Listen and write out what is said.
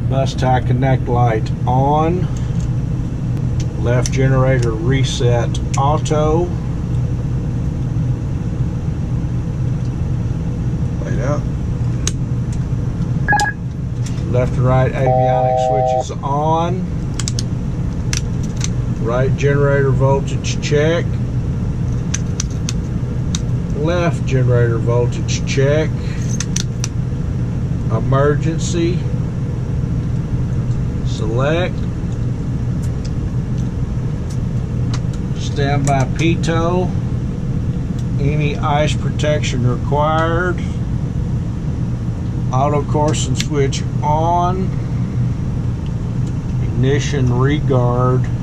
Bus tie connect light on. Left generator reset auto. Light out. Left and right avionics switches on. Right generator voltage check. Left generator voltage check. Emergency. Select. Standby pitot. Any ice protection required. Auto Corson switch on. Ignition regard